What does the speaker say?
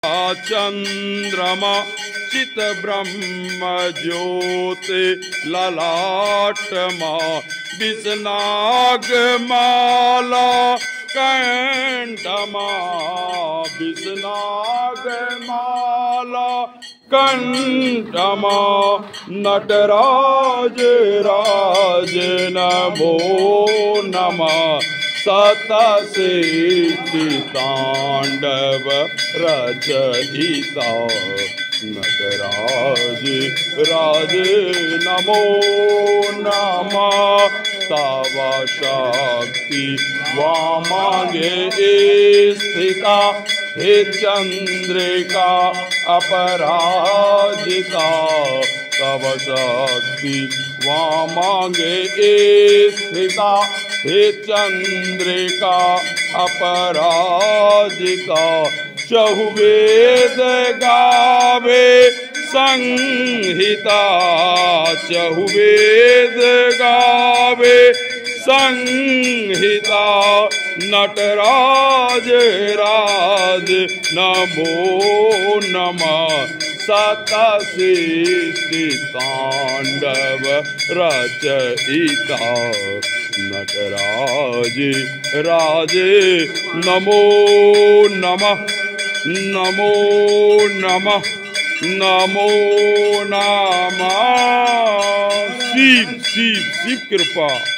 चंद्रमा चित ब्रह्म ज्योति ललाटमा विषनाग माला कंठमा विषनाग माला कंठमा नटराज राज नमो नमः सतसिद्धि तांडव रचयिता नटराज राज नमो नमः तव शक्ति वामांगे स्थिता हे चंद्रिका अपराजिता तव शक्ति वामांगे स्थिता हे चंद्रिका अपराजिता चहुवेद गावे संहिता चहुवेद गावे संहिता नटराज राज नमो नमः सतसिद्धि तांडव रचयिता नटराज राज नमो नमः नमो नमः नमो नमः शिव शिव शिव कृपा।